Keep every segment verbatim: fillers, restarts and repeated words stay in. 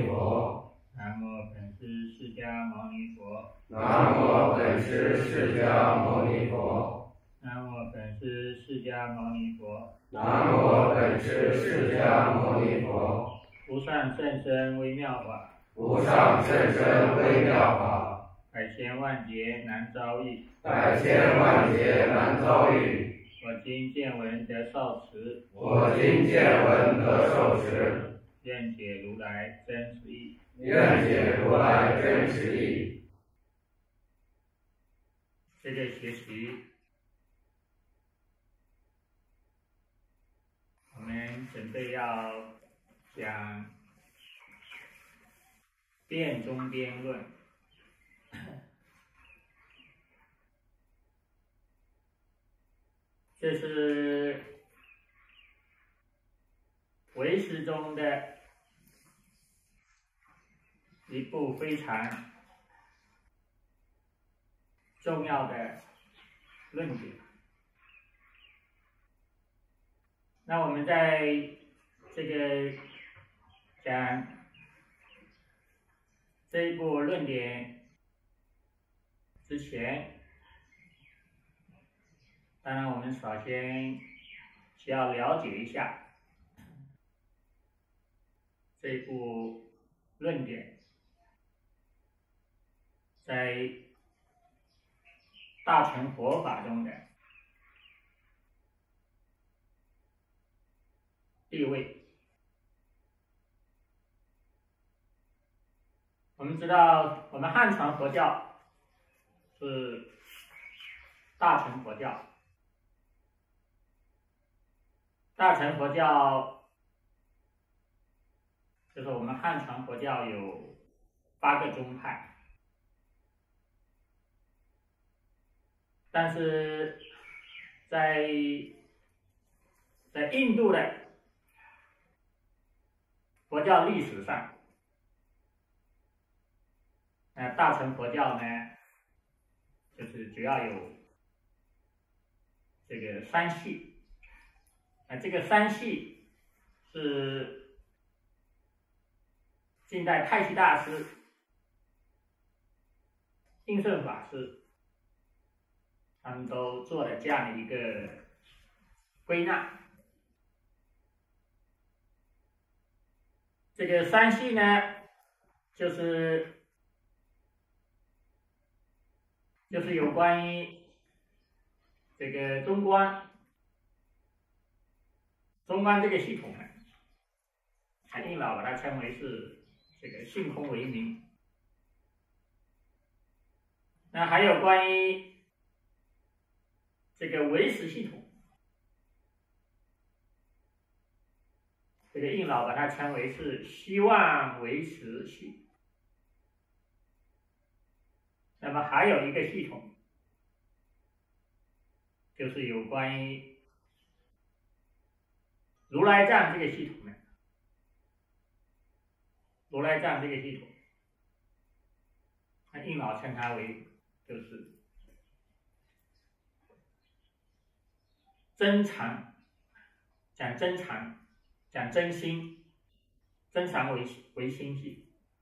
尼佛。 南无本师释迦牟尼佛。 南无本师释迦牟尼佛。 南无本师释迦牟尼佛。 南无本师释迦牟尼佛。 无上甚深微妙法， 无上甚深微妙法， 百千万劫难遭遇， 百千万劫难遭遇。 我今见闻得受持， 我今见闻得受持， 愿解如来真实义。 愿解如来真实义。 这个学期，我们准备要讲辩中边论。这是唯识中的一部非常重要的论点。那我们在这个讲这一部论点之前，当然我们首先需要了解一下这一部论点在大乘佛法中的地位。我们知道，我们汉传佛教是大乘佛教，大乘佛教就是我们汉传佛教有八个宗派，但是在在印度的佛教历史上，那大乘佛教呢，就是主要有这个三系。那这个三系是近代太虚大师、印顺法师他们都做了这样的一个归纳。这个三系呢，就是就是有关于这个中观，中观这个系统呢，禅印老把它称为是这个性空为名。那还有关于这个唯识系统，这个印老把它称为是希望唯识系。那么还有一个系统，就是有关于如来藏这个系统呢，如来藏这个系统，那印老称它为就是真常，讲真常，讲真心，真常为为心系。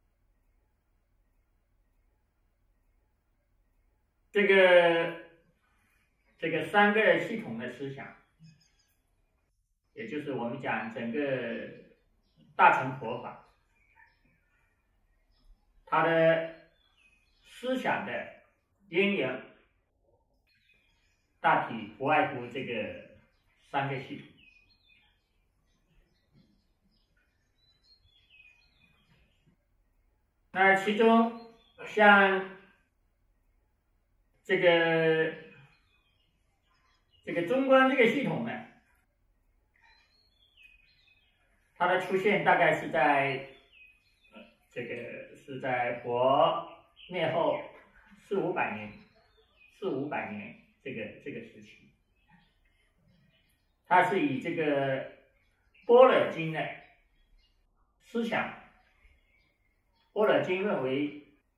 这个这个三个系统的思想，也就是我们讲整个大乘佛法，它的思想的渊源大体不外乎这个三个系统。那其中像这个这个中观这个系统呢，它的出现大概是在这个是在佛灭后四五百年，四五百年这个这个时期，它是以这个般若经的思想，般若经论为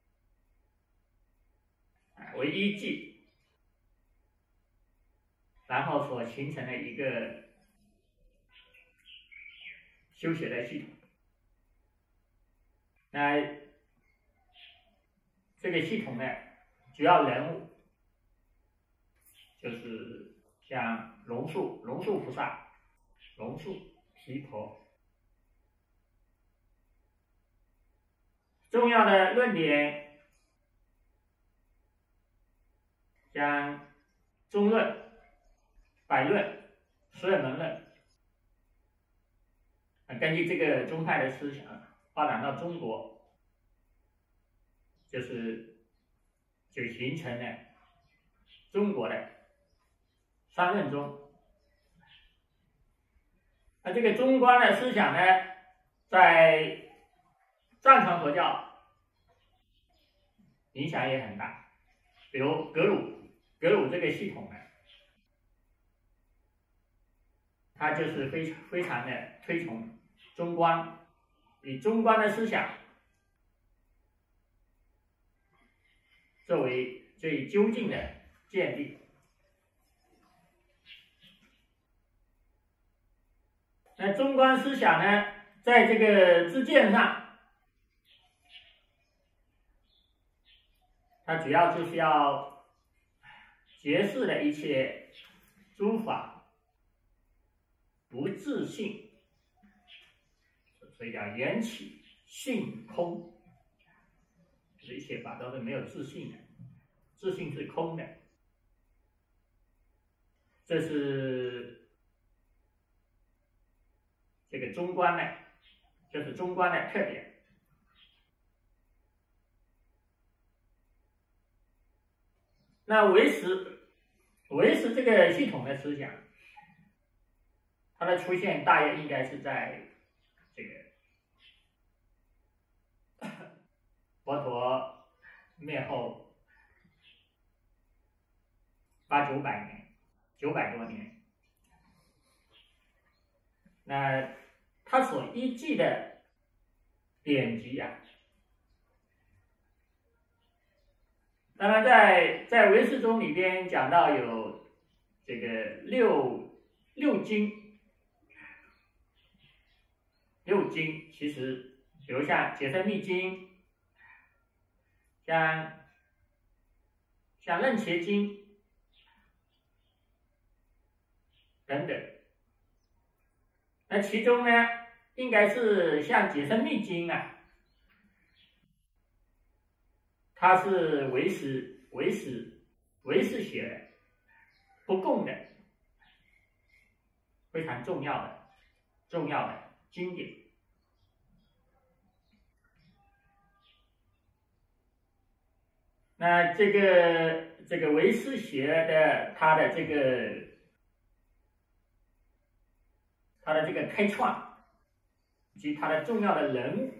为依据，然后所形成的一个修学的系统。 那这个系统呢，主要人物就是像龙树、龙树菩萨、龙树、毗婆。重要的论点像中论、百论、十二门论。根据这个宗派的思想发展到中国，就是就形成了中国的三论宗。那这个中观的思想呢，在藏传佛教影响也很大，比如格鲁，格鲁这个系统呢，它就是非常非常的推崇中观，以中观的思想作为最究竟的见地。那中观思想呢，在这个知见上，它主要就是要解释了一切诸法不自性，所以叫缘起性空，这一切法都是没有自性的，自性是空的，这是这个中观呢，就是中观的特点。那唯识，唯识这个系统的思想，它的出现大约应该是在这个佛陀灭后八九百年，九百多年。那他所依据的典籍啊，当然在在唯识宗里边讲到有这个六六经，六经其实比如像解深密经，像像楞伽经等等。那其中呢，应该是像解深密经啊，它是唯识唯识唯识学的，不共的，非常重要的重要的经典。那这个这个唯识学的它的这个它的这个开创以及它的重要的人物，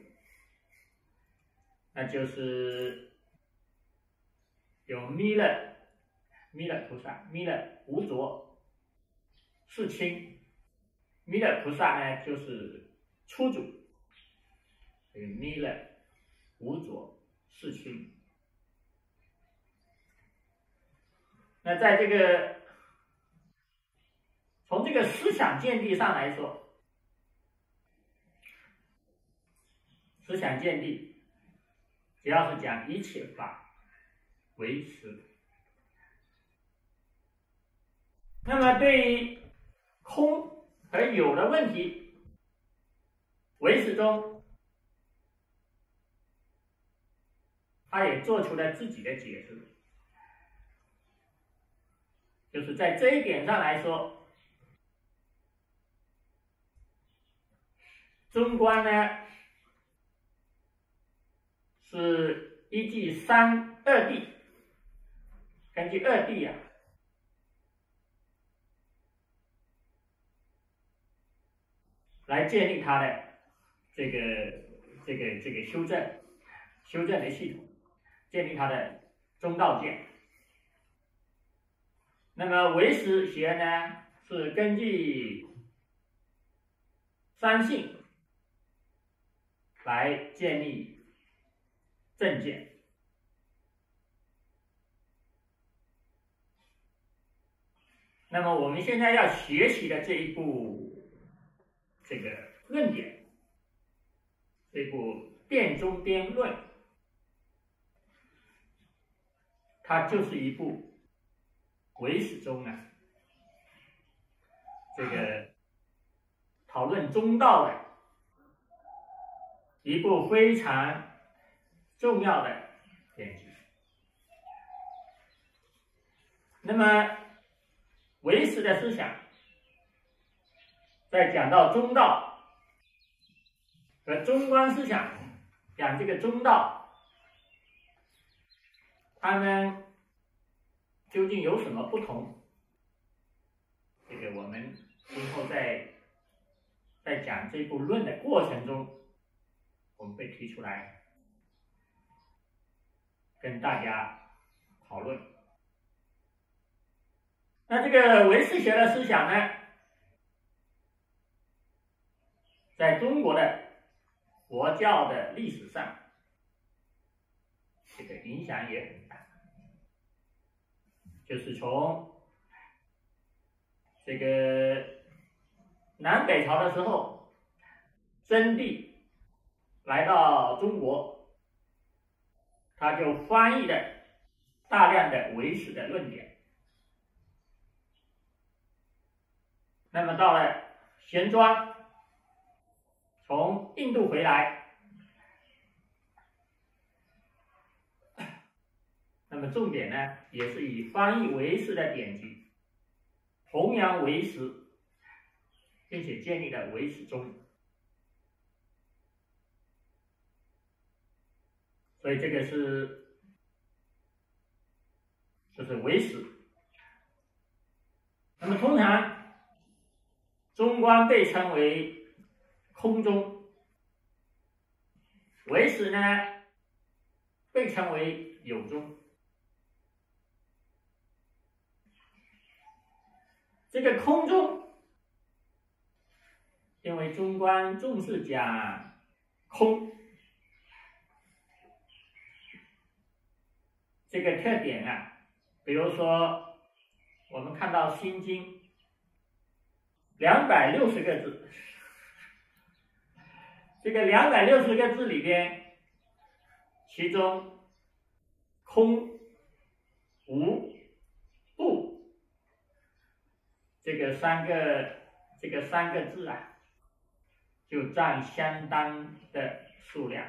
那就是有弥勒弥勒菩萨、弥勒无着、世亲。弥勒菩萨呢，就是初祖，这个弥勒无着、世亲。那在这个从这个思想见地上来说，思想见地主要是讲一切法唯识。那么对于空和有的问题，唯识中他也做出了自己的解释，就是在这一点上来说，中观呢是依据三二谛，根据二谛啊，来建立它的这个这个这个修正修正的系统，建立它的中道见。那么唯识学呢，是根据三性来建立正见。那么我们现在要学习的这一部这个论点，这部辩中边论》，它就是一部唯识中啊，这个讨论中道的一部非常重要的典籍。那么唯识的思想在讲到中道和中观思想讲这个中道，他们究竟有什么不同？这个我们今后在在讲这部论的过程中，我们会提出来跟大家讨论。那这个唯识学的思想呢，在中国的佛教的历史上，这个影响也很大。就是从这个南北朝的时候，真谛来到中国，他就翻译了大量的唯识的论点。那么到了玄奘从印度回来，那么重点呢，也是以翻译唯识的典籍，弘扬唯识，并且建立了唯识宗。所以这个是就是唯识。那么通常中观被称为空宗，唯识呢被称为有宗。这个空宗，因为中观重视讲空这个特点啊，比如说我们看到《心经》两百六十个字，这个两百六十个字里边，其中空、无、不这个三个这个三个字啊，就占相当的数量。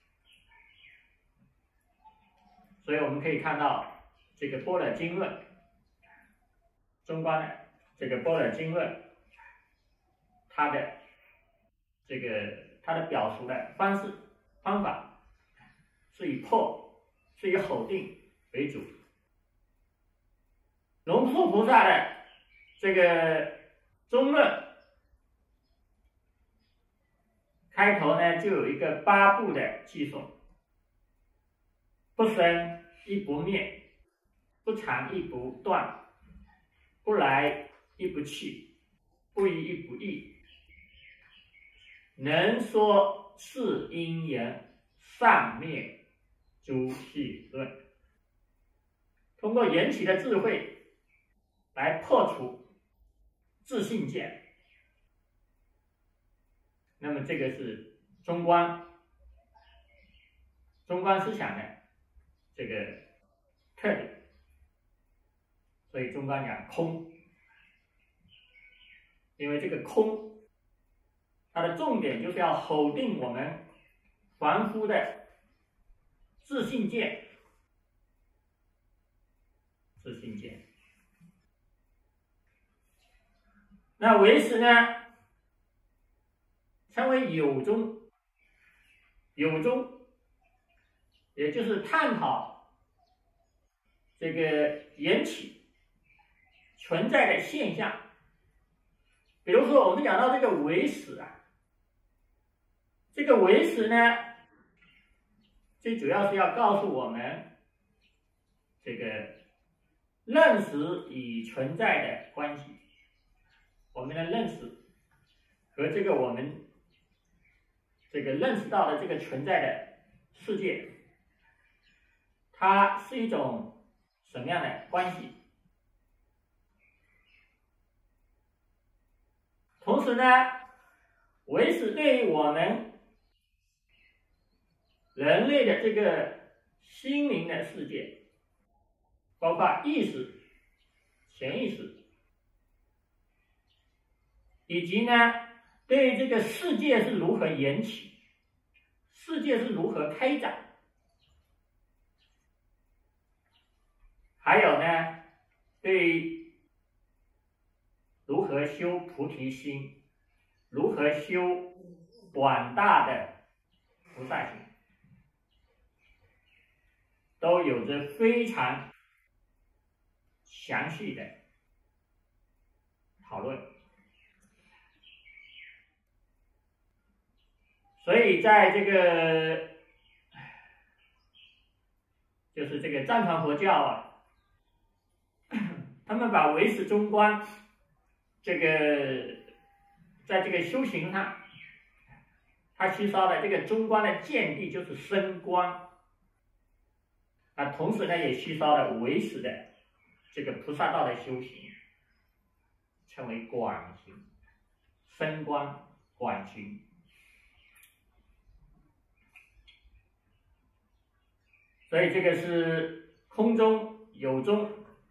所以我们可以看到这个《般若经论》，中观的这个《般若经论》，它的这个它的表述的方式方法是以破是以否定为主。龙树菩萨的这个中论开头呢，就有一个八部的记诵：不生亦不灭，不常亦不断，不来亦不去，不依亦不异，能说是因缘，上灭诸系论。通过缘起的智慧来破除自性见。那么这个是中观中观思想的这个特点。所以中观讲空，因为这个空它的重点就是要否定我们凡夫的自性见自性见。那唯识呢称为有宗，有宗也就是探讨这个缘起存在的现象。比如说我们讲到这个唯识啊，这个唯识呢最主要是要告诉我们这个认识与存在的关系。我们的认识和这个我们这个认识到的这个存在的世界，它是一种什么样的关系？同时呢，唯识对于我们人类的这个心灵的世界，包括意识、潜意识，以及呢对这个世界是如何缘起，世界是如何开展，还有呢对如何修菩提心，如何修广大的菩萨心，都有着非常详细的讨论。所以在这个就是这个藏传佛教啊，他们把唯识中观这个在这个修行上，他吸收的这个中观的见地就是深观，啊，同时呢也吸收了唯识的这个菩萨道的修行，称为广行，深观广行。所以这个是空中有中，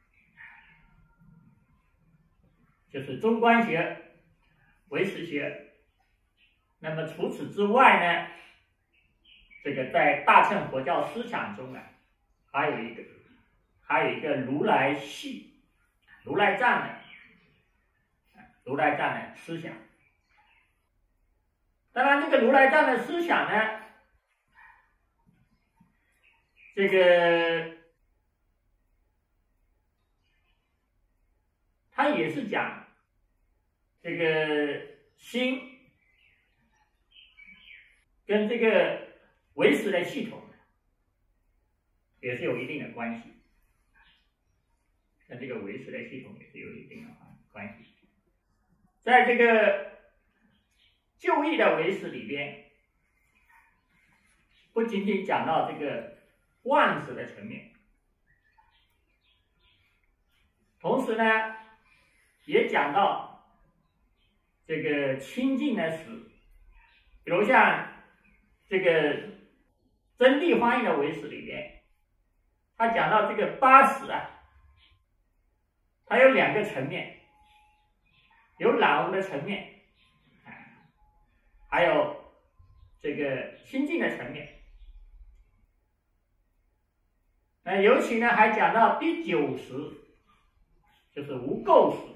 就是中观学、唯识学。那么除此之外呢，这个在大乘佛教思想中呢，还有一个还有一个如来系、如来藏的如来藏的思想。当然，这个如来藏的思想呢，这个他也是讲这个心跟这个唯识的系统也是有一定的关系，跟这个唯识的系统也是有一定的关系。在这个旧义的唯识里边，不仅仅讲到这个万识的层面，同时呢也讲到这个清净的识，比如像这个真谛翻译的唯识里边，他讲到这个八识啊，它有两个层面，有染污的层面，还有这个清净的层面。那尤其呢还讲到第九识，就是无垢识。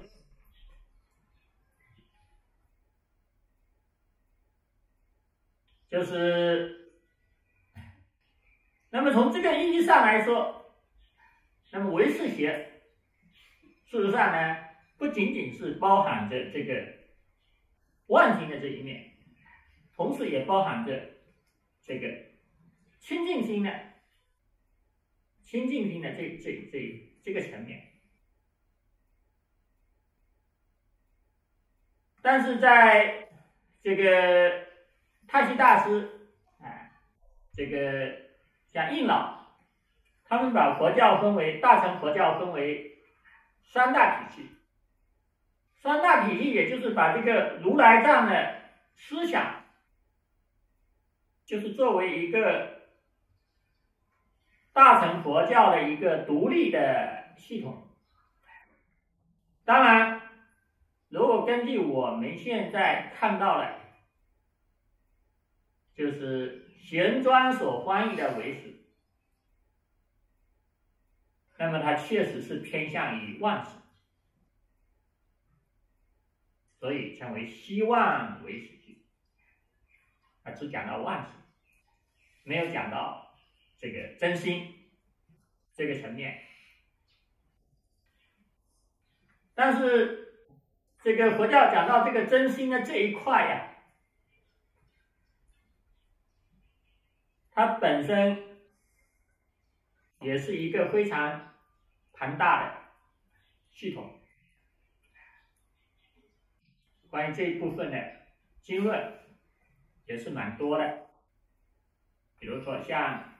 就是那么从这个意义上来说，那么唯识学事实上呢不仅仅是包含着这个万行的这一面，同时也包含着这个清净心的清净心的这这这这个层面。但是在这个太虚大师，哎，这个像印老，他们把佛教分为大乘佛教分为三大体系。三大体系也就是把这个如来藏的思想，就是作为一个大乘佛教的一个独立的系统。当然，如果根据我们现在看到的，就是玄奘所翻译的唯识，那么它确实是偏向于万识，所以称为希望唯识经。它只讲到万识，没有讲到这个真心这个层面。但是这个佛教讲到这个真心的这一块呀、啊，它本身也是一个非常庞大的系统。关于这一部分的经论也是蛮多的，比如说像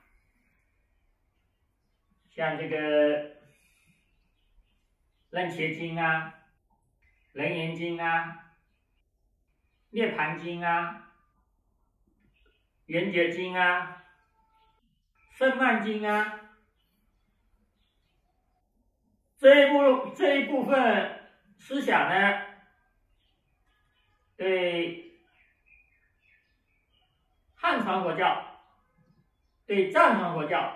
像这个楞伽经啊、楞严经啊、涅盘经啊、圆觉经啊、 圣曼经啊，这一部这一部分思想呢，对汉传佛教、对藏传佛教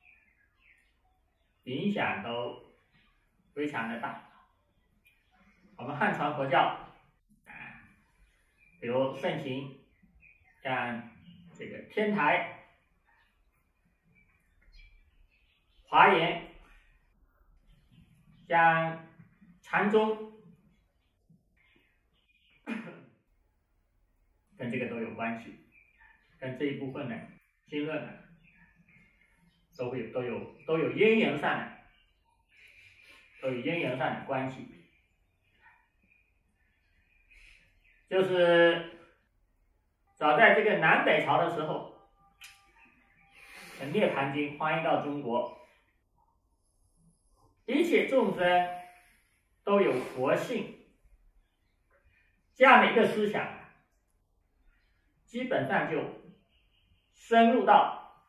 影响都非常的大。我们汉传佛教啊，比如盛行像这个天台、华严，像禅宗，跟这个都有关系，跟这一部分呢经论呢都会都有都有因缘上的都有因缘上的关系。就是早在这个南北朝的时候，《涅盘经》翻译到中国，一切众生都有佛性，这样的一个思想，基本上就深入到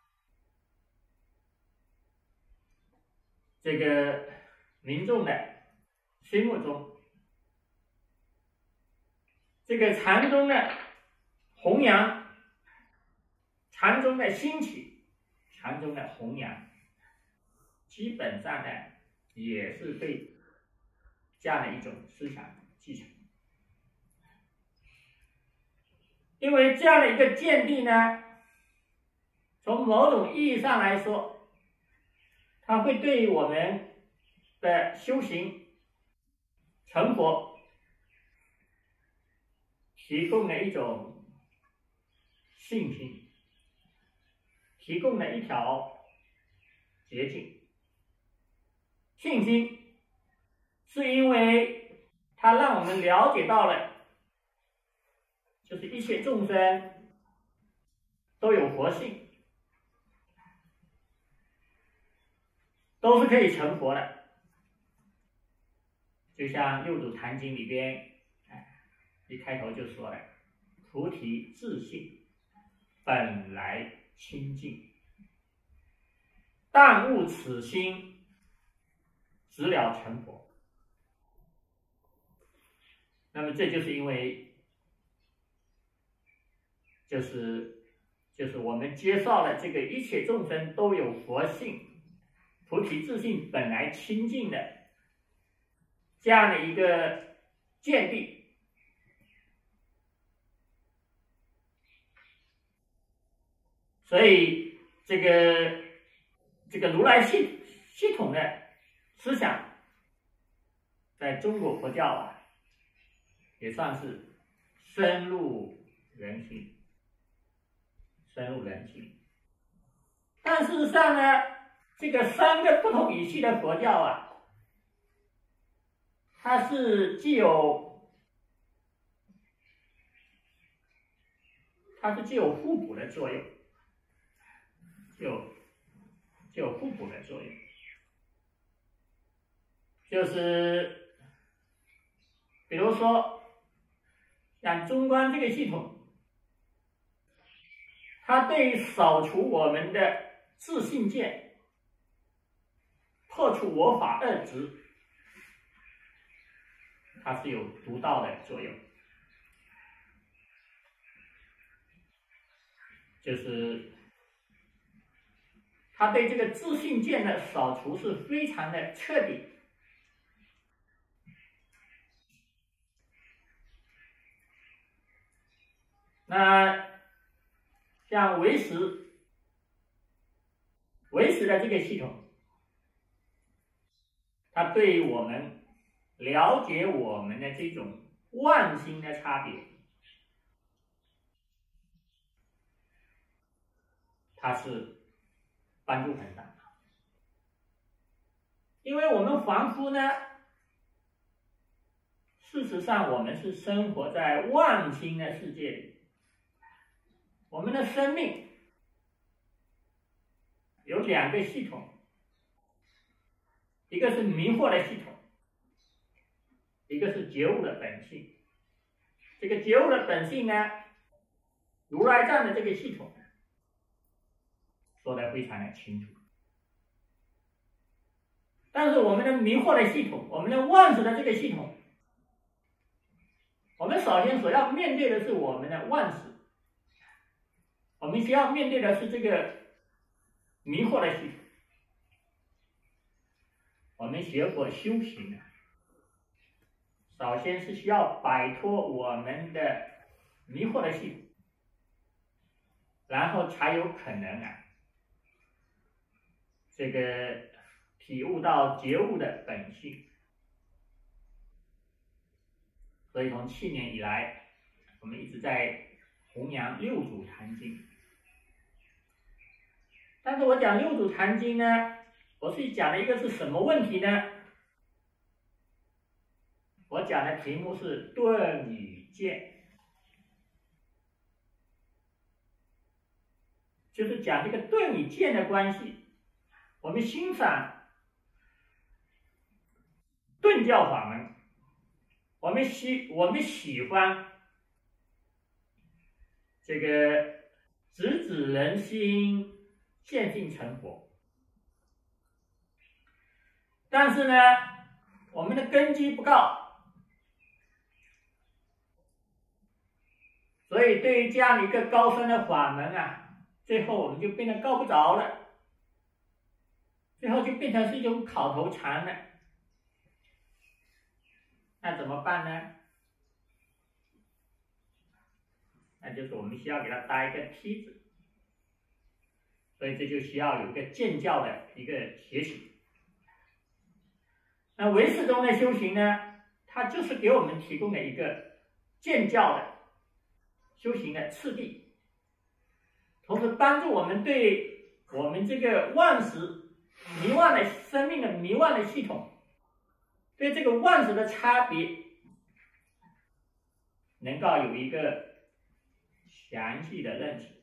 这个民众的心目中。这个禅宗的弘扬，禅宗的兴起，禅宗的弘扬，基本上呢也是对这样的一种思想继承。因为这样的一个见地呢，从某种意义上来说，它会对于我们的修行成佛提供了一种信心，提供了一条捷径。信心是因为它让我们了解到了，就是一切众生都有佛性，都是可以成佛的。就像《六祖坛经》里边，一开头就说了，菩提自性本来清净，但悟此心，直了成佛。那么这就是因为，就是就是我们接受了这个一切众生都有佛性，菩提自性本来清净的这样的一个见地。所以这个这个如来系系统的思想，在中国佛教啊，也算是深入人心，深入人心。但事实上呢，这个三个不同语系的佛教啊，它是既有它是具有互补的作用。就就有互补的作用，就是比如说像中观这个系统，它对于扫除我们的自信见，破除我法二执，它是有独到的作用，就是他对这个自信见的扫除是非常的彻底。那像唯识，唯识的这个系统，它对于我们了解我们的这种万心的差别，它是帮助很大。因为我们凡夫呢，事实上我们是生活在万心的世界里，我们的生命有两个系统，一个是迷惑的系统，一个是觉悟的本性。这个觉悟的本性呢，如来藏的这个系统所说得非常的清楚。但是我们的迷惑的系统，我们的万事的这个系统，我们首先所要面对的是我们的万事，我们需要面对的是这个迷惑的系统。我们学佛修行啊，首先是需要摆脱我们的迷惑的系统，然后才有可能啊，这个体悟到觉悟的本性。所以从去年以来，我们一直在弘扬六祖坛经。但是我讲六祖坛经呢，我是讲的一个是什么问题呢？我讲的题目是顿与渐，就是讲这个顿与渐的关系。我们欣赏顿教法门，我们喜我们喜欢这个直指人心，见性成佛。但是呢，我们的根基不高，所以对于这样的一个高深的法门啊，最后我们就变得够不着了，最后就变成是一种口头禅了。那怎么办呢？那就是我们需要给它搭一个梯子，所以这就需要有一个渐教的一个学习。那唯识中的修行呢，它就是给我们提供了一个渐教的修行的次第，同时帮助我们对我们这个万事迷妄的生命的迷妄的系统，对这个万事的差别，能够有一个详细的认识。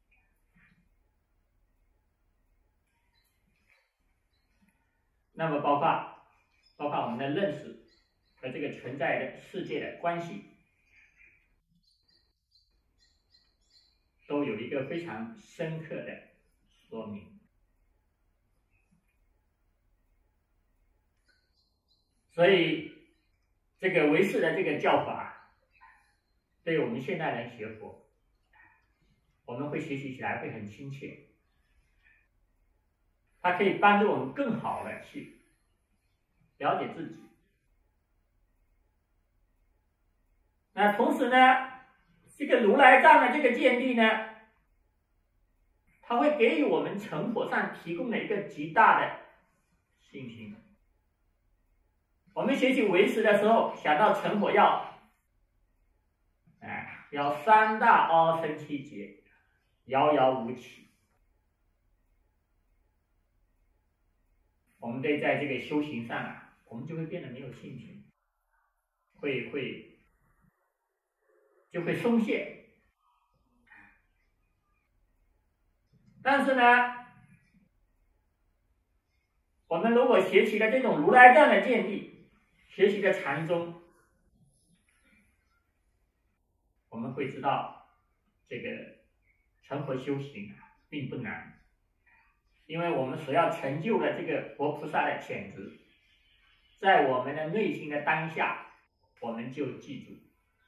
那么包括包括我们的认识和这个存在的世界的关系，都有一个非常深刻的说明。所以这个唯识的这个教法，对于我们现代人学佛，我们会学习起来会很亲切，它可以帮助我们更好的去了解自己。那同时呢，这个如来藏的这个见地呢，它会给予我们成佛上提供了一个极大的信心。我们学习唯识的时候，想到成佛要，哎，要三大阿僧祇劫，遥遥无期。我们对在这个修行上啊，我们就会变得没有信心，会会就会松懈。但是呢，我们如果学习了这种如来藏的见地，学习的禅宗，我们会知道这个成佛修行啊并不难，因为我们所要成就的这个佛菩萨的潜质，在我们的内心的当下，我们就记住。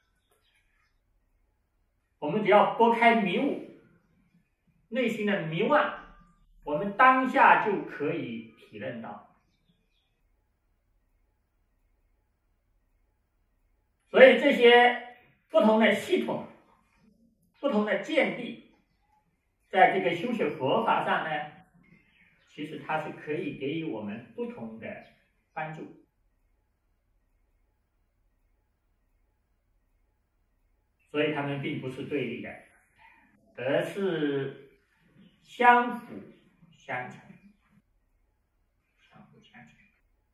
我们只要拨开迷雾，内心的迷妄，我们当下就可以体认到。所以这些不同的系统、不同的见地，在这个修学佛法上呢，其实它是可以给予我们不同的帮助。所以它们并不是对立的，而是相辅相成，相辅相成。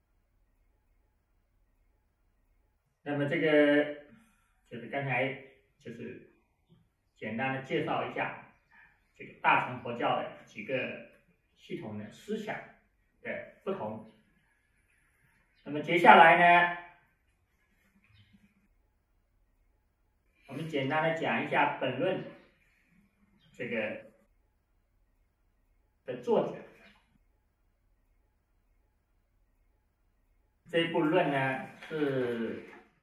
那么这个就是刚才就是简单的介绍一下这个大乘佛教的几个系统的思想的不同。那么接下来呢，我们简单的讲一下本论这个的作者。这部论呢是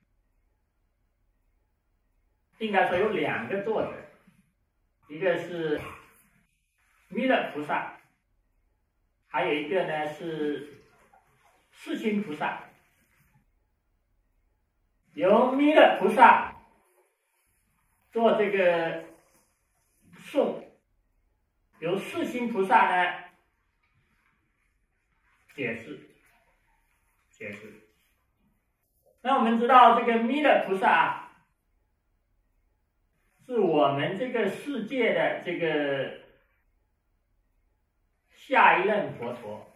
应该说有两个作者，一个是弥勒菩萨，还有一个呢是世亲菩萨。由弥勒菩萨做这个颂，由世亲菩萨呢解释解释。那我们知道这个弥勒菩萨是我们这个世界的这个下一任佛陀。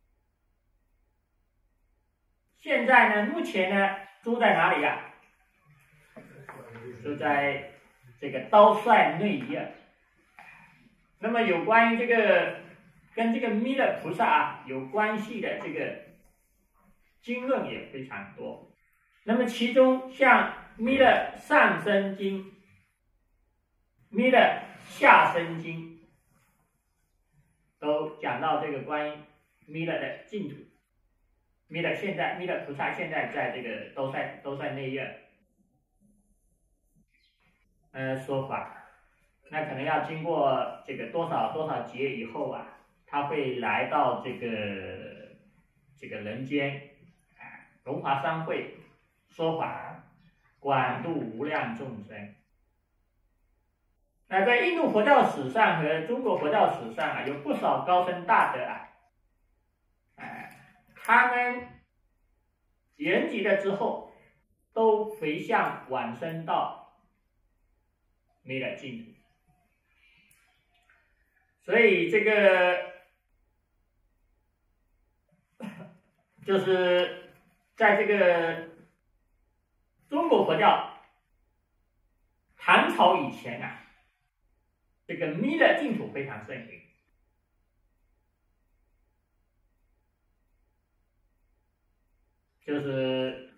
现在呢，目前呢住在哪里呀？住在这个刀帅内院。那么有关于这个跟这个弥勒菩萨啊有关系的这个经论也非常多。那么其中像弥勒上生经、弥勒下生经都讲到这个关于弥勒的净土。弥勒现在弥勒菩萨现在在这个兜率兜率内院呃说法，那可能要经过这个多少多少劫以后啊，他会来到这个这个人间啊，龙华三会说法，广度无量众生。那在印度佛教史上和中国佛教史上啊，有不少高僧大德啊，哎，他们圆寂了之后，都回向往生到弥勒净土。所以这个就是在这个中国佛教唐朝以前啊，这个弥勒净土非常盛行。就是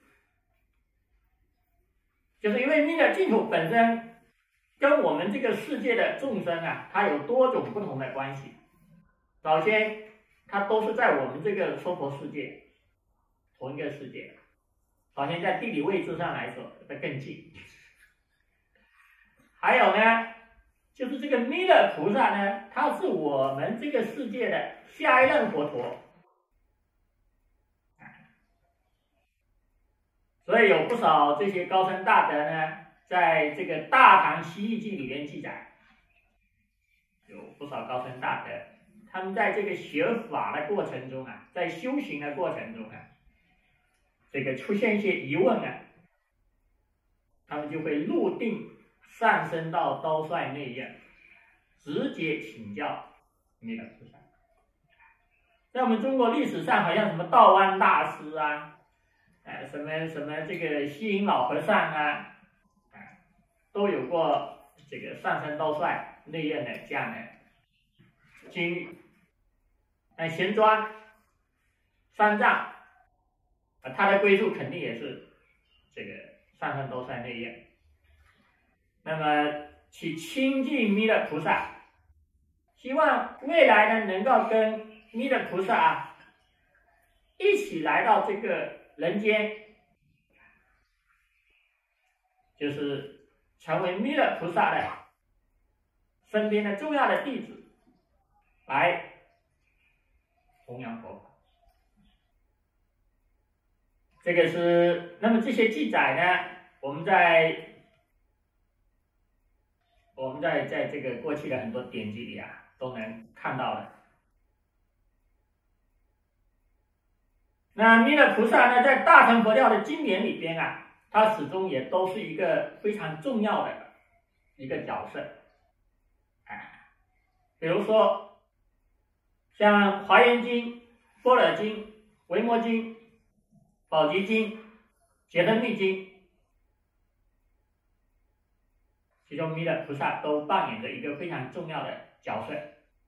就是因为弥勒净土本身跟我们这个世界的众生啊，它有多种不同的关系。首先，它都是在我们这个娑婆世界同一个世界。首先在地理位置上来说，它更近。还有呢，就是这个弥勒菩萨呢，他是我们这个世界的下一任佛陀。所以有不少这些高僧大德呢，在这个《大唐西域记》里面记载，有不少高僧大德，他们在这个学法的过程中啊，在修行的过程中啊，这个出现一些疑问啊，他们就会入定上升到刀率内院，直接请教弥勒菩萨。在我们中国历史上，好像什么道湾大师啊。呃，什么什么这个西引老和尚啊，啊，都有过这个上升刀率内院的这样的经历。那玄奘、三藏，啊，他的归宿肯定也是这个上升刀率内院。那么去亲近弥勒菩萨，希望未来呢能够跟弥勒菩萨啊一起来到这个人间，就是成为弥勒菩萨的身边的重要的弟子，来弘扬佛法。这个是，那么这些记载呢，我们在我们在在这个过去的很多典籍里啊，都能看到的。那弥勒菩萨呢，在大乘佛教的经典里边啊，他始终也都是一个非常重要的一个角色。哎，比如说像《华严经》、《般若经》、《维摩经》、《宝积经》、《解脱密经》，其中弥勒菩萨都扮演着一个非常重要的角色。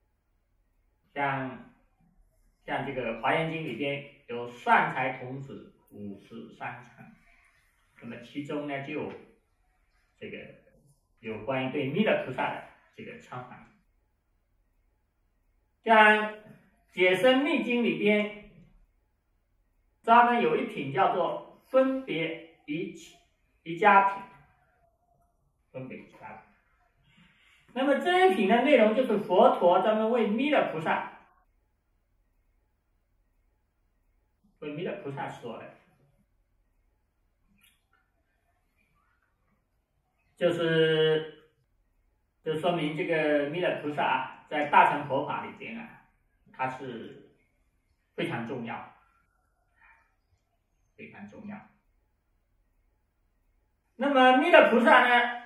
像像这个《华严经》里边有善财童子五十三参，那么其中呢就有这个有关于对弥勒菩萨的这个参访。 像《解深密经》里边，专门有一品叫做分别瑜瑜伽品，分别瑜伽品。那么这一品的内容就是佛陀专门为弥勒菩萨，为弥勒菩萨说的，就是就说明这个弥勒菩萨啊，在大乘佛法里边啊，它是非常重要，非常重要。那么弥勒菩萨呢，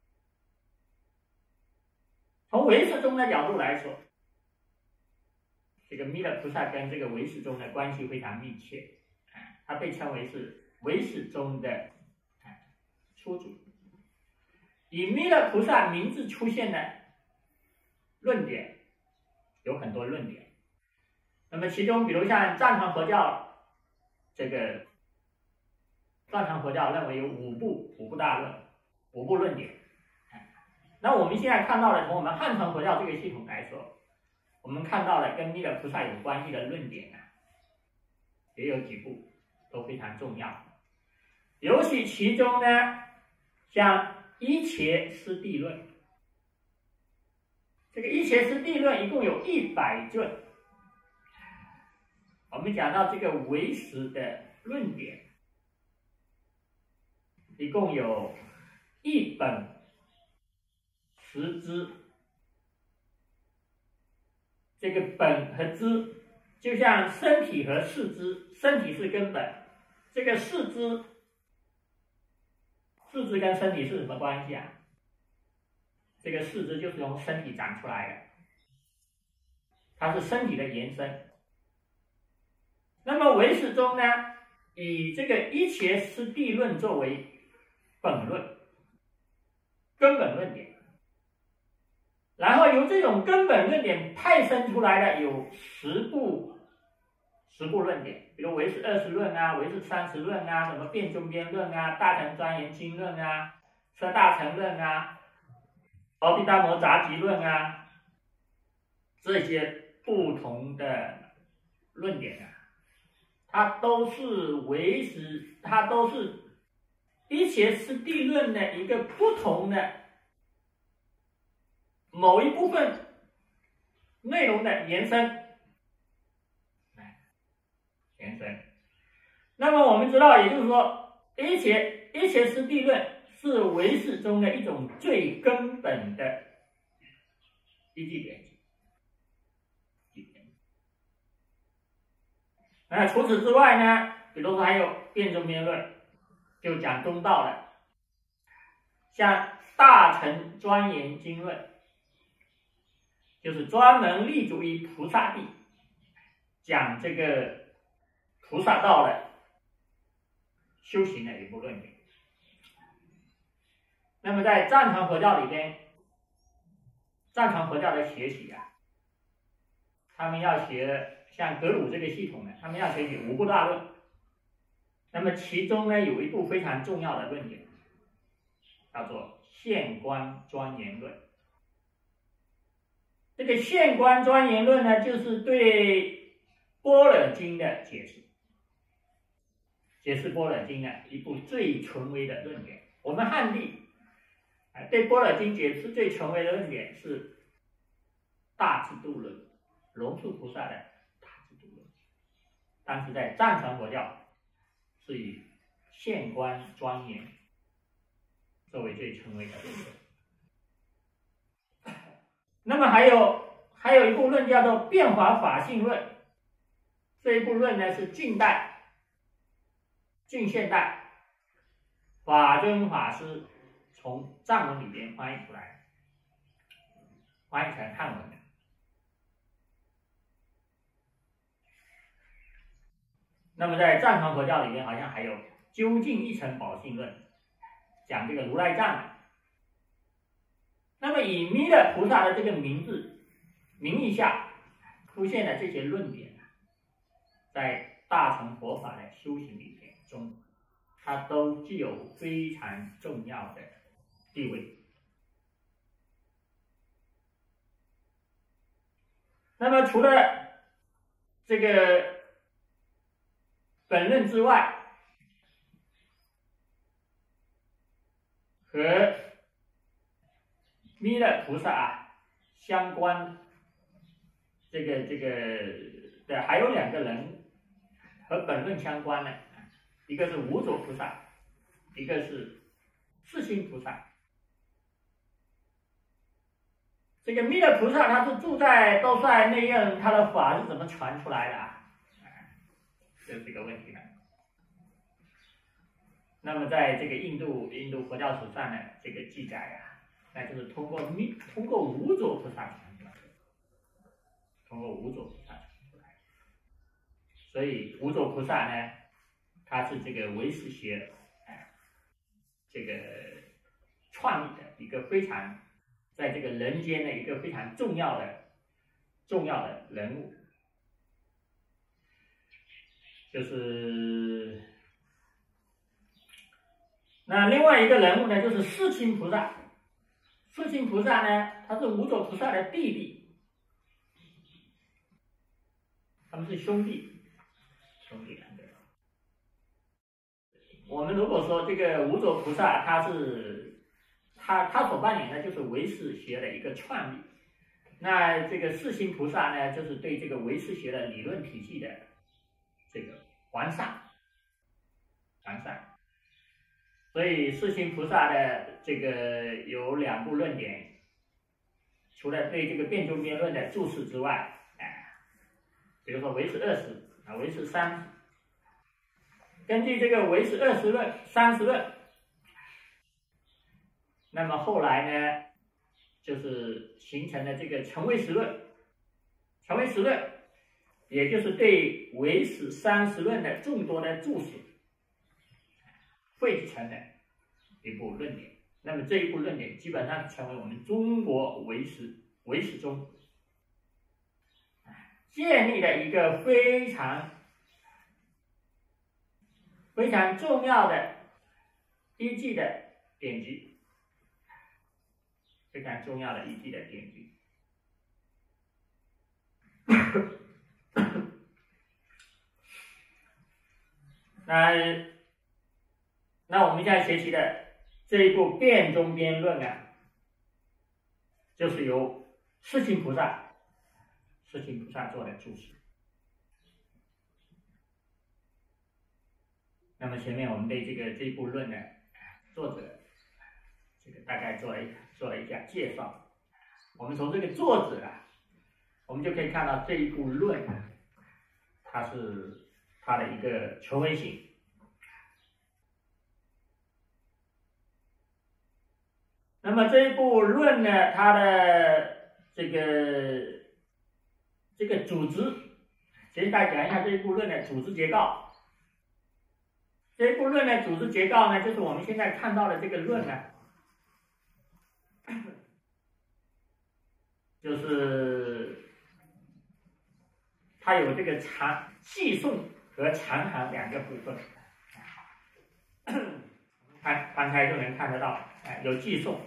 从唯识宗的角度来说，这个弥勒菩萨跟这个唯识宗的关系非常密切，它被称为是唯识宗的初祖。以弥勒菩萨名字出现的论点有很多论点，那么其中比如像藏传佛教，这个藏传佛教认为有五部五部大论，五部论点。那我们现在看到的，从我们汉传佛教这个系统来说，我们看到的跟弥勒菩萨有关系的论点啊，也有几部都非常重要。尤其其中呢，像一切师地论，这个一切师地论一共有一百卷。我们讲到这个唯识的论点，一共有一本十支。这个本和支就像身体和四肢，身体是根本，这个四肢，四肢跟身体是什么关系啊？这个四肢就是从身体长出来的，它是身体的延伸。那么唯识宗呢，以这个一切师地论作为本论，根本论点，然后由这种根本论点派生出来的有十部十部论点，比如唯识二十论啊、唯识三十论啊、什么辩中边论啊、大乘庄严经论啊、摄大乘论啊、阿毗达摩杂集论啊，这些不同的论点啊，它都是唯识，它都是一切师地论的一个不同的某一部分内容的延伸，延伸。那么我们知道，也就是说，一切一切师地论是唯识中的一种最根本的依据典籍。那除此之外呢，比如说还有辩中边论，就讲中道的，像大乘庄严经论，就是专门立足于菩萨地，讲这个菩萨道的修行的一部论点。那么在藏传佛教里边，藏传佛教的学习啊，他们要学像格鲁这个系统呢，他们要学习五部大论。那么其中呢，有一部非常重要的论点，叫做现观庄严论。这个现观庄严论呢，就是对般若经的解释，解释般若经的一部最权威的论点。我们汉地啊，对般若经解释最权威的论点是大智度论，龙树菩萨的大智度论。但是在藏传佛教是以现观庄严作为最权威的论点。那么还有还有一部论叫做变化法性论，这一部论呢是近代近现代法尊法师从藏文里边翻译出来，翻译成汉文的。那么在藏传佛教里面好像还有究竟一乘宝性论，讲这个如来藏的。那么以弥勒菩萨的这个名字名义下出现的这些论点，在大乘佛法的修行里面中，它都具有非常重要的地位。 那么除了这个本论之外，和弥勒菩萨啊相关，这个这个的还有两个人和本论相关的，一个是无着菩萨，一个是世亲菩萨。这个弥勒菩萨他是住在兜率内院，他的法是怎么传出来的啊？就是这个问题了。那么在这个印度印度佛教史上呢，这个记载啊，那就是通过弥通过无着菩萨传出来的，通过无着菩萨传出来的。所以无着菩萨呢，他是这个唯识学哎这个创立的一个非常在这个人间的一个非常重要的重要的人物，就是那另外一个人物呢，就是世亲菩萨。世亲菩萨呢，他是无着菩萨的弟弟，他们是兄弟，兄弟两个。我们如果说这个无着菩萨，他是他他所扮演的就是唯识学的一个创立，那这个世亲菩萨呢，就是对这个唯识学的理论体系的这个完善，完善。所以世亲菩萨的这个有两部论点，除了对这个辩中辩论的注释之外，哎，比如说唯识二十啊，唯识三十，根据这个唯识二十论、三十论，那么后来呢，就是形成了这个成唯识论。成唯识论，也就是对唯识三十论的众多的注释汇集成的一部论点。那么这一部论点基本上成为我们中国唯识唯识中建立的一个非常非常重要的依据的典籍，非常重要的依据的典籍。那那我们现在学习的这一部辩中辩论啊，就是由世亲菩萨世亲菩萨做的注释。那么前面我们对这个这一部论的作者，这个大概做了一做了一下介绍。我们从这个作者啊，我们就可以看到这一部论啊，它是它的一个权威性。那么这一部论呢，它的这个这个组织，先大家讲一下这一部论的组织结构。这一部论的组织结构呢，就是我们现在看到的这个论呢，就是它有这个长记诵和长行两个部分，看翻开就能看得到，哎，有记诵，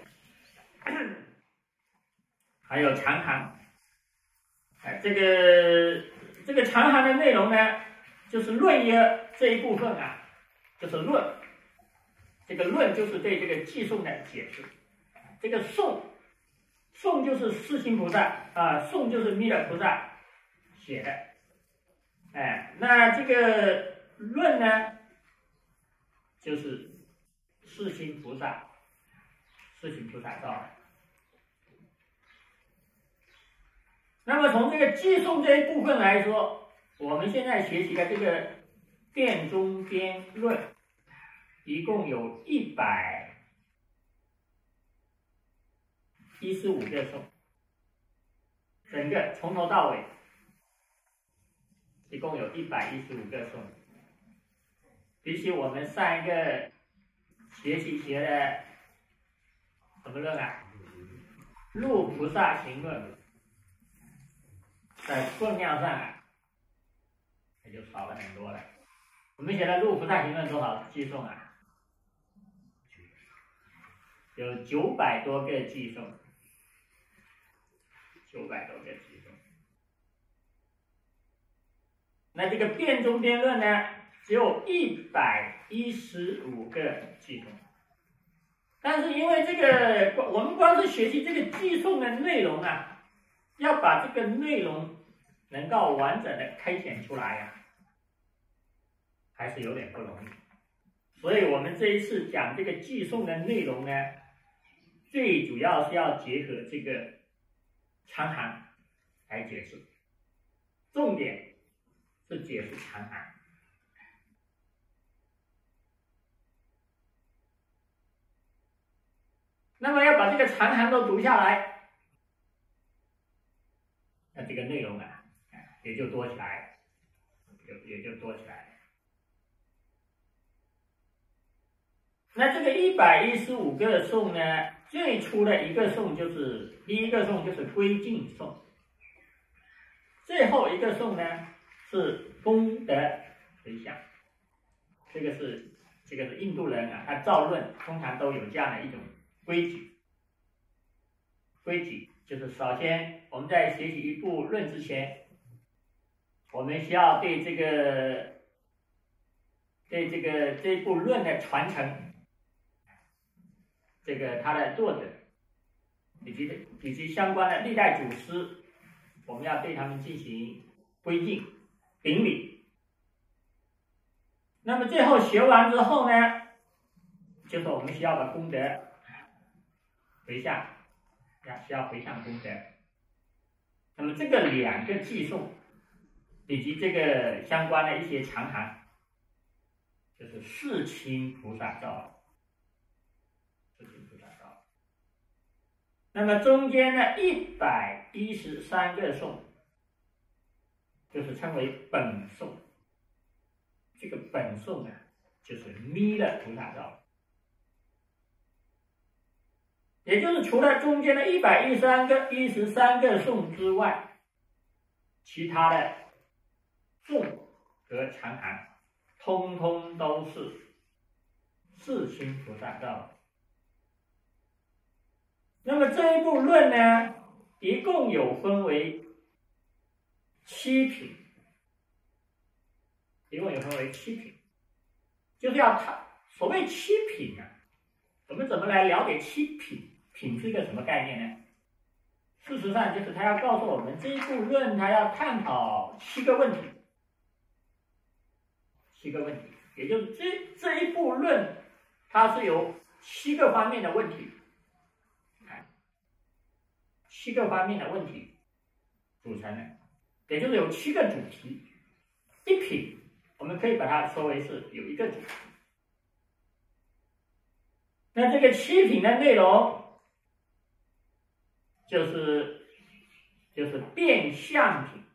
还有长行。哎，这个这个长行的内容呢，就是论约这一部分啊，就是论，这个论就是对这个记诵的解释，这个诵，诵就是世亲菩萨啊，诵就是弥勒菩萨写的，哎，那这个论呢，就是世亲菩萨，世亲菩萨造的。那么从这个记诵这一部分来说，我们现在学习的这个辩中辩论，一共有一百一十五个颂，整个从头到尾，一共有一百一十五个颂。比起我们上一个学习学的什么论啊？入菩萨行论，在分量上啊，也就少了很多了。我们写的入菩萨行论多少记诵啊？有九百多个记诵，九百多个记诵。 那这个辩中辩论呢，只有一百一十五个寄送。但是因为这个，我们光是学习这个寄送的内容啊，要把这个内容能够完整的开显出来呀、啊，还是有点不容易。所以我们这一次讲这个寄送的内容呢，最主要是要结合这个长函来解释，重点是解释长函。那么要把这个长函都读下来，那这个内容啊，也就多起来，也也就多起来。那这个一百一十五个颂呢，最初的一个颂就是第一个颂就是归敬颂，最后一个颂呢是功德回向。这个是这个是印度人啊，他造论通常都有这样的一种规矩。规矩就是首先我们在学习一部论之前，我们需要对这个对这个这部论的传承，这个它的作者以及以及相关的历代祖师，我们要对他们进行归敬顶礼。那么最后学完之后呢，就是我们需要把功德回向，需要回向功德。那么这个两个寄送以及这个相关的一些长函，就是世亲菩萨造，世亲菩萨造。那么中间呢，一百一十三个颂，就是称为本颂。这个本颂呢，就是弥勒菩萨造。也就是除了中间的一百一十三个一十三个颂之外，其他的颂和长函通通都是世亲菩萨造的。那么这一部论呢，一共有分为七品，一共有分为七品，就是要谈所谓七品啊，我们怎么来了解七品？品是一个什么概念呢？事实上，就是他要告诉我们这一部论，他要探讨七个问题，七个问题，也就是这这一部论，它是由七个方面的问题，七个方面的问题组成的，也就是有七个主题。一品，我们可以把它说为是有一个主题。那这个七品的内容，就是就是变相品、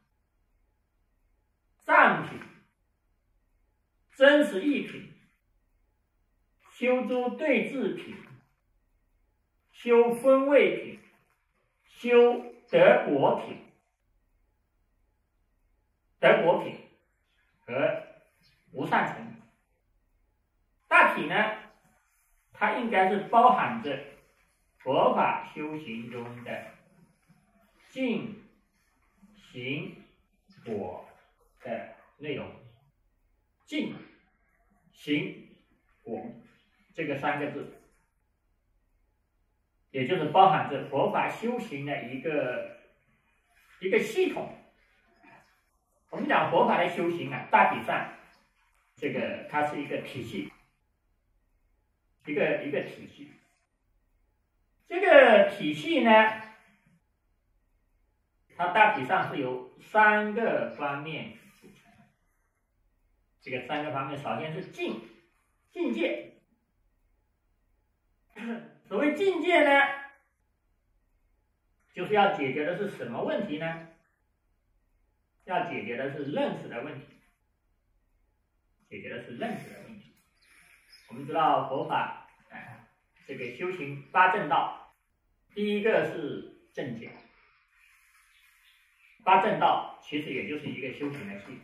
藏品、真实义品、修诸对治品、修分位品、修德果品、德果品和无上乘。大体呢，它应该是包含着佛法修行中的净、行、果的内容。净、行、果这个三个字，也就是包含着佛法修行的一个一个系统。我们讲佛法的修行啊，大体上这个它是一个体系，一个一个体系。这个体系呢，它大体上是由三个方面组成。这个三个方面，首先是境境界。所谓境界呢，就是要解决的是什么问题呢？要解决的是认识的问题，解决的是认识的问题。我们知道佛法，哎，这个修行八正道，第一个是正见。八正道其实也就是一个修行的系统。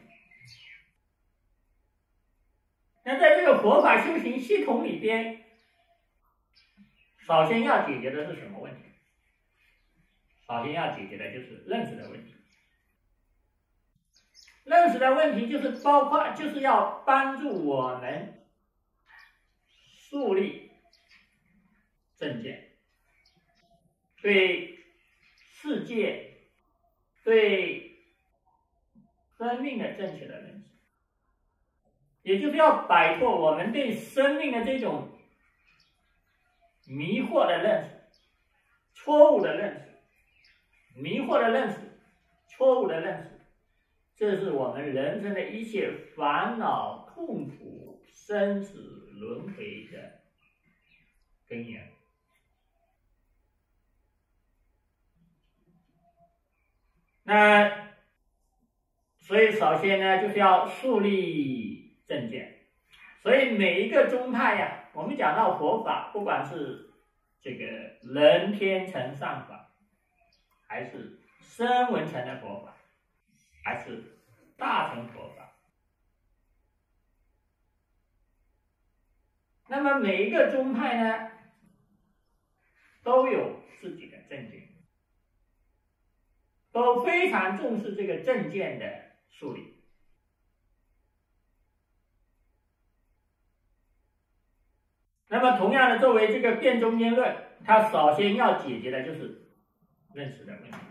那在这个佛法修行系统里边，首先要解决的是什么问题？首先要解决的就是认识的问题。 认识的问题就是包括，就是要帮助我们树立正见，对世界、对生命的正确的认识，也就是要摆脱我们对生命的这种迷惑的认识、错误的认识、迷惑的认识、错误的认识，这是我们人生的一切烦恼、痛苦、生死轮回的根源。那所以首先呢，就是要树立正见。所以每一个宗派呀，我们讲到佛法，不管是这个人天乘上法，还是声闻乘的佛法，还是大乘佛法，那么每一个宗派呢，都有自己的正见，都非常重视这个正见的树立。那么同样的，作为这个辩中间论，它首先要解决的就是认识的问题。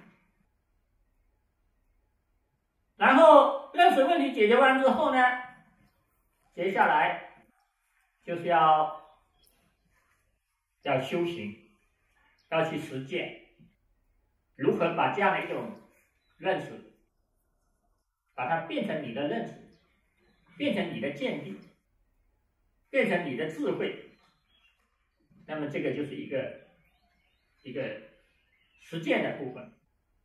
然后认识问题解决完之后呢，接下来就是要要修行，要去实践，如何把这样的一种认识，把它变成你的认识，变成你的见地，变成你的智慧。那么这个就是一个一个实践的部分。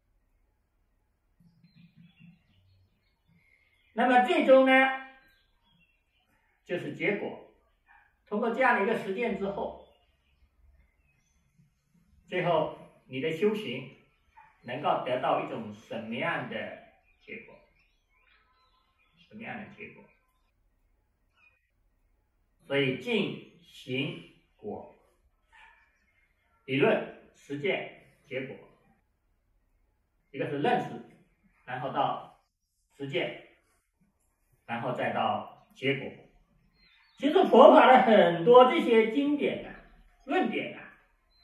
那么最终呢，就是结果。通过这样的一个实践之后，最后你的修行能够得到一种什么样的结果？什么样的结果？所以净行果，理论、实践、结果，一个是认识，然后到实践，然后再到结果。其实佛法的很多这些经典啊、论点啊，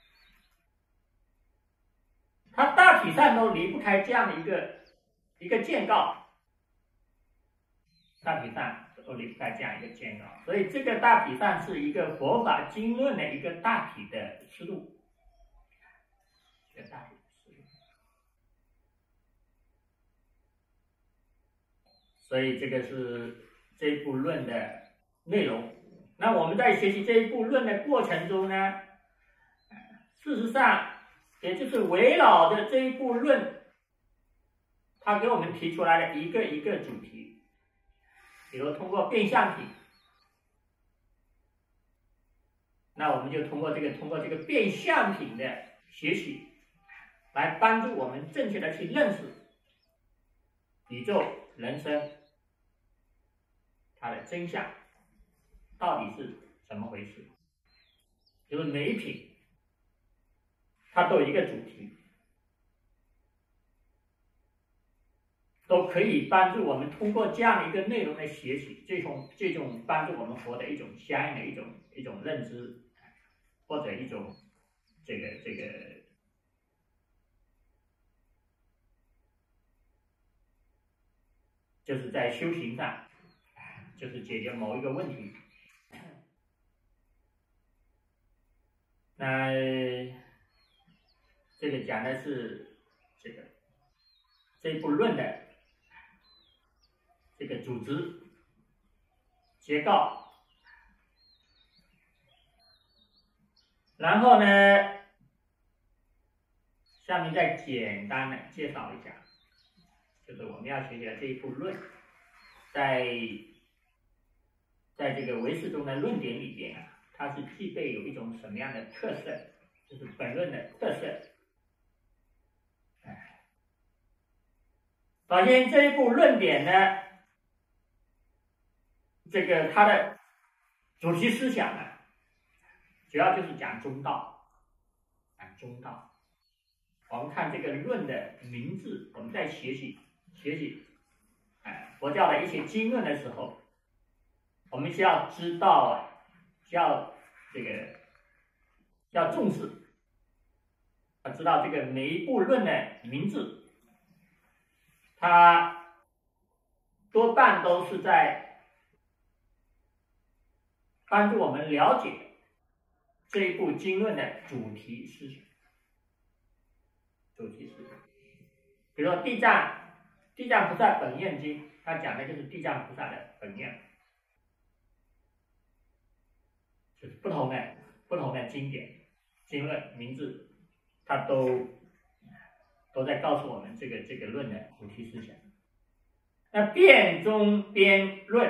它大体上都离不开这样的一个一个建告，大体上都离不开这样一个建告。所以这个大体上是一个佛法经论的一个大体的思路，一个大体的思路。所以这个是这一部论的内容。那我们在学习这一部论的过程中呢，事实上也就是围绕着这一部论，他给我们提出来的一个一个主题，比如通过变相品，那我们就通过这个通过这个变相品的学习，来帮助我们正确的去认识宇宙、人生它的真相到底是怎么回事。就是每一品它都有一个主题，都可以帮助我们通过这样的一个内容的学习，最终最终帮助我们获得一种相应的一种一种认知，或者一种这个这个就是在修行上，就是解决某一个问题。那这个讲的是这个这部论的这个组织结构，然后呢，下面再简单的介绍一下，就是我们要学习的这一部论，在在这个唯识中的论点里边啊，它是具备有一种什么样的特色，就是本论的特色。首先这一部论点呢，这个它的主题思想呢，主要就是讲中道，讲中道。我们看这个论的名字，我们在学习学习，哎， 佛教的一些经论的时候，我们需要知道啊，需要这个要重视，要知道这个每一部论的名字，它多半都是在帮助我们了解这一部经论的主题思想。主题思想，比如说地藏地藏菩萨本愿经，它讲的就是地藏菩萨的本愿，就是不同的不同的经典经论名字，它都都在告诉我们这个这个论的主题思想。那辩中边论，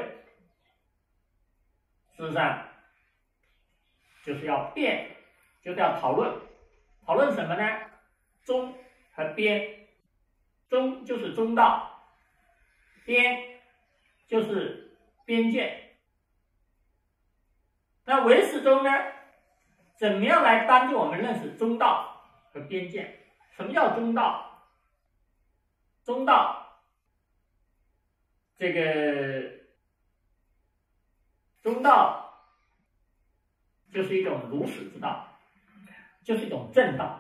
事实上就是要辩，就是要讨论，讨论什么呢？中和边，中就是中道，边就是边界。那唯识中呢，怎么样来帮助我们认识中道和边界？什么叫中道？中道，这个中道就是一种如实之道，就是一种正道。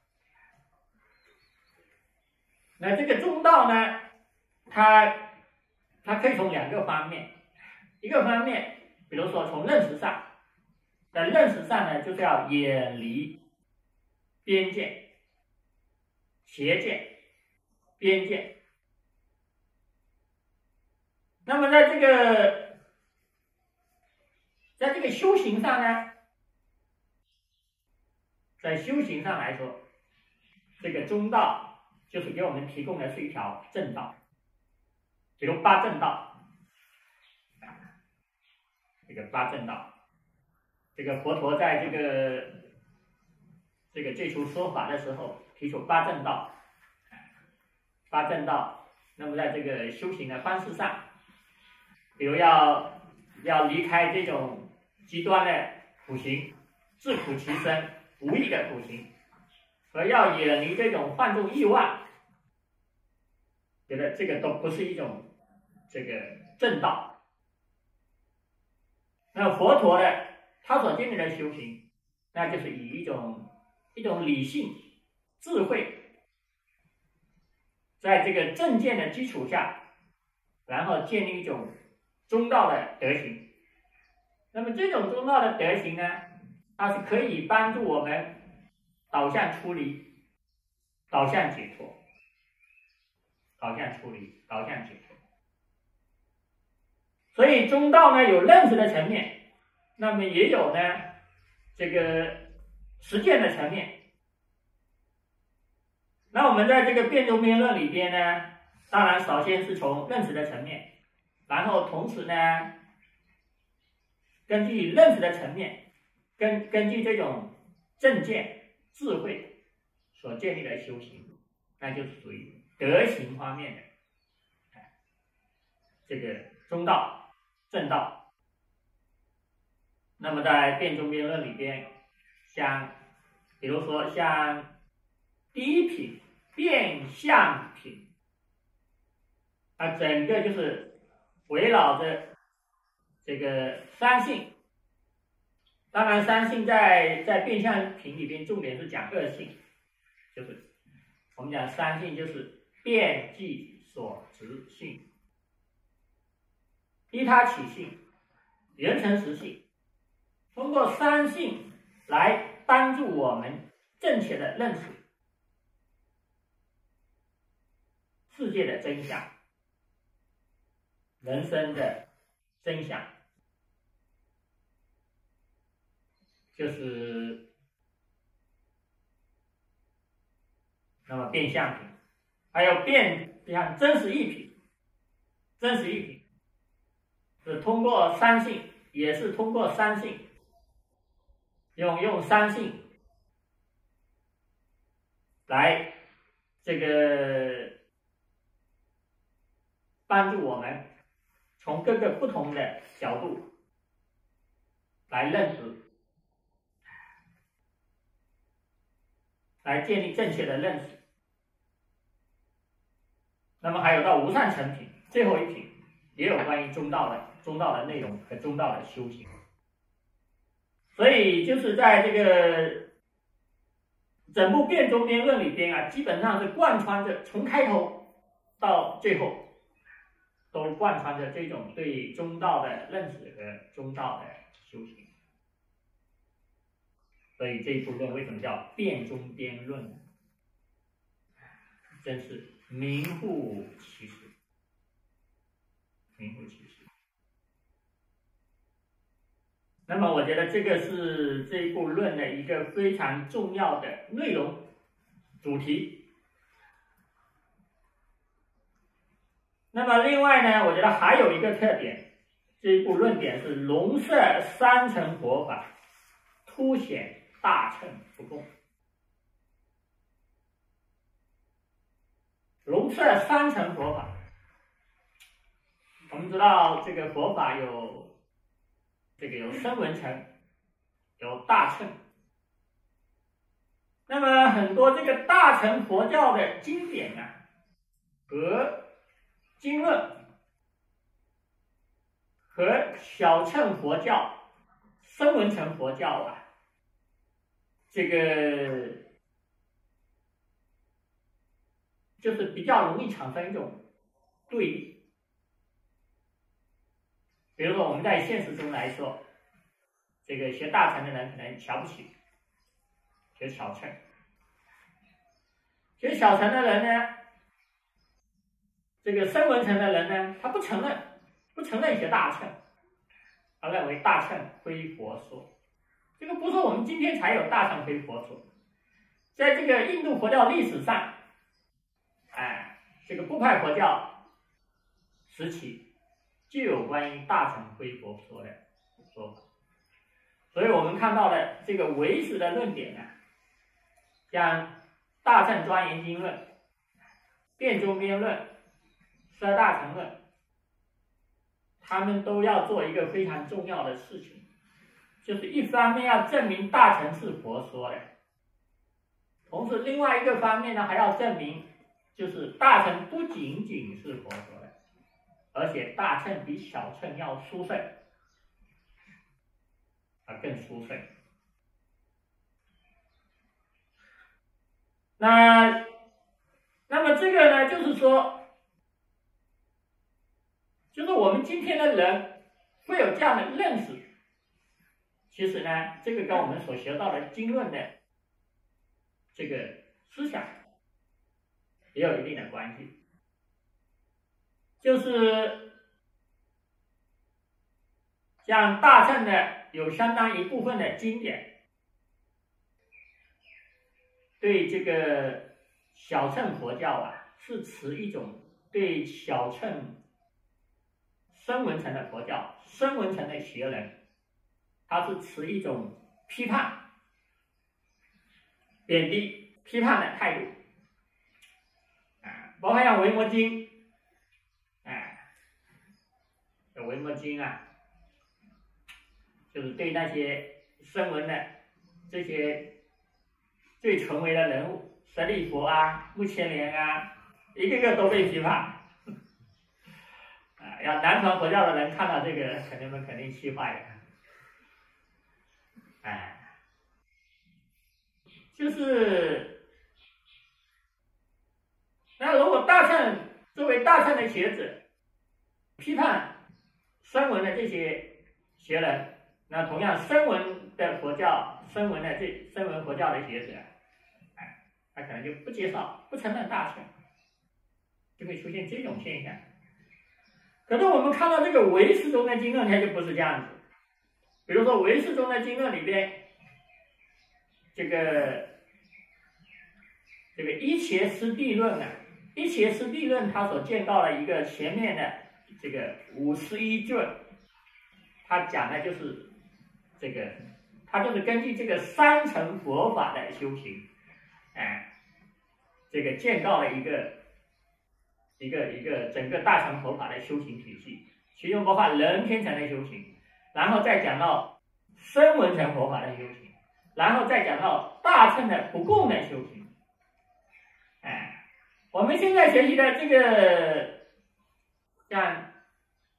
那这个中道呢，它它可以从两个方面，一个方面，比如说从认识上，在认识上呢，就是要远离边界、邪见、边界。那么在这个在这个修行上呢，在修行上来说，这个中道就是给我们提供的是一条正道，比如八正道，这个八正道，这个佛陀在这个这个最初说法的时候提出八正道，八正道。那么在这个修行的方式上，比如要要离开这种极端的苦行，自苦其身、无益的苦行，而要远离这种放纵欲望，觉得这个都不是一种这个正道。那佛陀的他所建立的修行，那就是以一种一种理性、智慧，在这个正见的基础下，然后建立一种中道的德行。那么这种中道的德行呢，它是可以帮助我们导向出离，导向解脱，导向出离，导向解脱。所以中道呢有认识的层面，那么也有呢这个实践的层面。那我们在这个辩中边论里边呢，当然首先是从认识的层面，然后同时呢，根据认识的层面，根根据这种正见、智慧所建立的修行，那就是属于德行方面的这个中道、正道。那么在辩中边论里边，像比如说像第一品变相品，它整个就是围绕着这个三性。当然三性在在变相品里边重点是讲二性，就是我们讲三性就是变即所执性、依他起性、缘成实性，通过三性来帮助我们正确的认识世界的真相、人生的真相，就是那么变相品，还有变像真实义品。真实义品是通过三性，也是通过三性，用用三性来这个帮助我们从各个不同的角度来认识，来建立正确的认识。那么还有到无上成品，最后一品也有关于中道的中道的内容和中道的修行。所以就是在这个整部辩中边论里边啊，基本上是贯穿着从开头到最后，都贯穿着这种对中道的认识和中道的修行。所以这一部论为什么叫辩中边论呢？真是名副其实，名副其实。那么我觉得这个是这一部论的一个非常重要的内容主题。那么另外呢，我觉得还有一个特点，这一部论点是笼摄三乘佛法，凸显大乘不共。笼摄三乘佛法，我们知道这个佛法有这个有声闻乘，有大乘。那么很多这个大乘佛教的经典啊和经论，和小乘佛教、声闻乘佛教啊，这个就是比较容易产生一种对立。比如说我们在现实中来说，这个学大乘的人可能瞧不起学小乘，学小乘的人呢，这个声闻乘的人呢，他不承认，不承认学大乘，他认为大乘非佛说。这个不是我们今天才有大乘非佛说，在这个印度佛教历史上，哎，这个部派佛教时期就有关于大乘非佛说的说法。所以我们看到的这个唯识的论点呢，像《大乘庄严经论》、《辩中边论》、《十二大乘论》，他们都要做一个非常重要的事情，就是一方面要证明大乘是佛说的，同时另外一个方面呢，还要证明就是大乘不仅仅是佛说的，而且大乘比小乘要殊胜，啊更殊胜。那那么这个呢，就是说，就是我们今天的人会有这样的认识，其实呢，这个跟我们所学到的经论的这个思想也有一定的关系。就是像大乘的有相当一部分的经典，对这个小乘佛教啊，是持一种对小乘声闻乘的佛教、声闻乘的学人，他是持一种批判、贬低、批判的态度。啊，包括像《维摩经》，哎，《维摩经》啊，就是对那些声闻的这些最纯为的人物，舍利弗啊、目犍连啊，一个个都被批判。啊，要南传佛教的人看到这个，肯定们肯定气坏了。哎，就是那如果大乘作为大乘的学者批判声闻的这些学人，那同样声闻的佛教、声闻的这声闻佛教的学者，哎，他可能就不接受、不承认大乘，就会出现这种现象。可是我们看到这个唯识中的经论，它就不是这样子。比如说唯识中的经论里边，这个这个一切师地论啊，一切师地论它所建造的一个前面的这个五十一卷，它讲的就是这个，它就是根据这个三乘佛法的修行，哎，这个建造了一个。一个一个整个大乘佛法的修行体系，其中包括人天乘的修行，然后再讲到声闻乘佛法的修行，然后再讲到大乘的不共的修行。哎，我们现在学习的这个像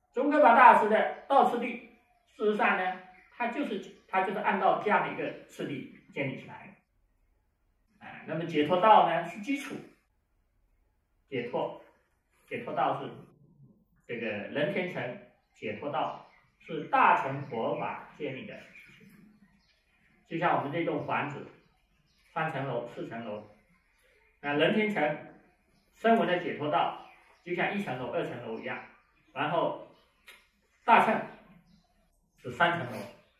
宗喀巴大师的道次第，事实上呢，他就是他就是按照这样的一个次第建立起来的。啊，那么解脱道呢是基础，解脱解脱道是这个人天成，解脱道是大乘佛法建立的事情。就像我们这栋房子，三层楼、四层楼，那人天成声闻的解脱道，就像一层楼、二层楼一样，然后大乘是三层楼。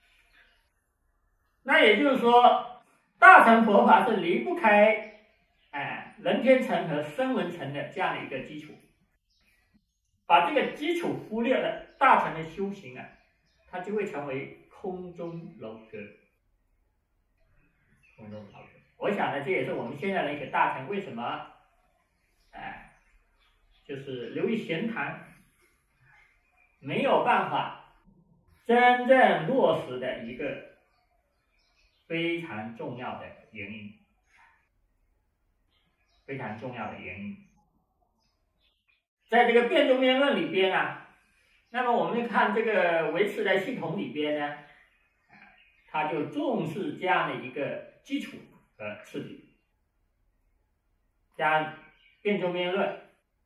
那也就是说，大乘佛法是离不开哎人天成和声闻成的这样的一个基础。把这个基础忽略了，大乘的修行啊，它就会成为空中楼阁。空中楼阁，我想呢，这也是我们现在的一个大乘为什么，哎，就是流于闲谈，没有办法真正落实的一个非常重要的原因，非常重要的原因。在这个辩中辩论里边啊，那么我们看这个唯识的系统里边呢，它就重视这样的一个基础和次第。像辩中辩论，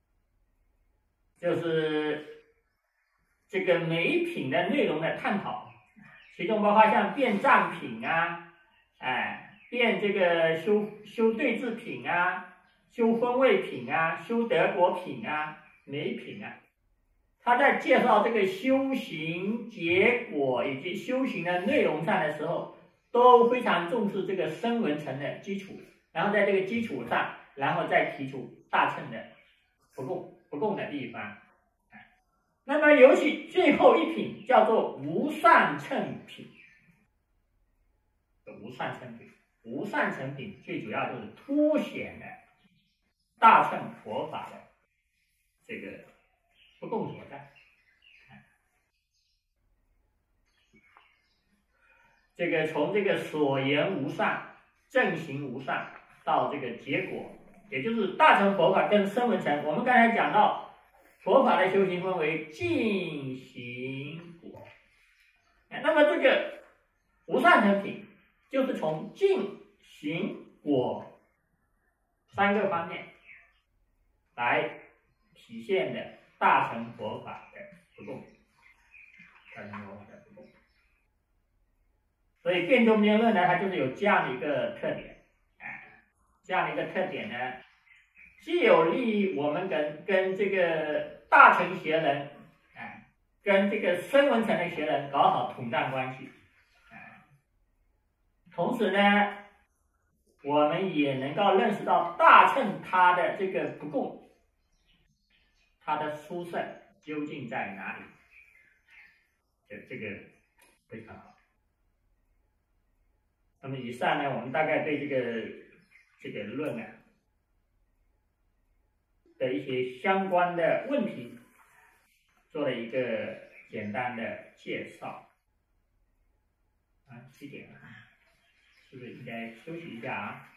就是这个每一品的内容的探讨，其中包括像辩占品啊，哎，辩这个修修对治品啊，修分位品啊，修德果品啊。每一品啊，他在介绍这个修行结果以及修行的内容上的时候，都非常重视这个声闻乘的基础，然后在这个基础上，然后再提出大乘的不共不共的地方。那么尤其最后一品叫做无上乘品，无上乘品，无上乘品最主要就是凸显了大乘佛法的这个不共所在。这个从这个所言无上、正行无上到这个结果，也就是大乘佛法跟声闻乘。我们刚才讲到佛法的修行分为净行果，那么这个无上乘品就是从净行果三个方面来体现的大乘佛法的不共，大乘佛法的不共。所以辩中辩论呢，它就是有这样的一个特点，哎，这样的一个特点呢，既有利于我们跟跟这个大乘学人，哎，跟这个声闻乘的学人搞好统战关系，哎，同时呢，我们也能够认识到大乘它的这个不共，它的殊胜究竟在哪里？这这个非常好。那么以上呢，我们大概对这个这个论啊的一些相关的问题做了一个简单的介绍。啊，七点了，是不是应该休息一下啊？